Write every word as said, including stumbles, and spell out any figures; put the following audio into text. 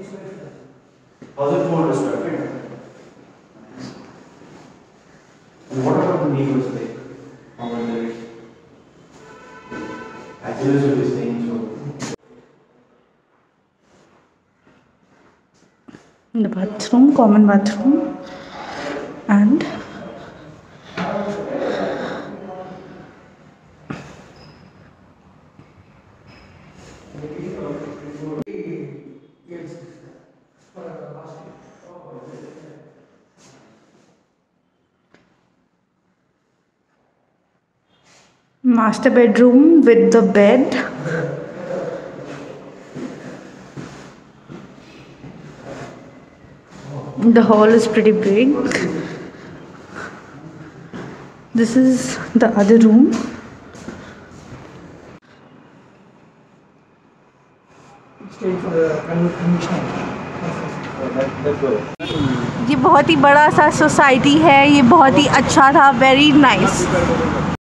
thousand four hundred square feet. And what about the neighbors like? How are they? Bachelors will be staying so. The bathroom, common bathroom, and master bedroom with the bed. The hall is pretty big. This is the other room. ये बहुत ही बड़ा सा society है, ये बहुत ही अच्छा था, very nice.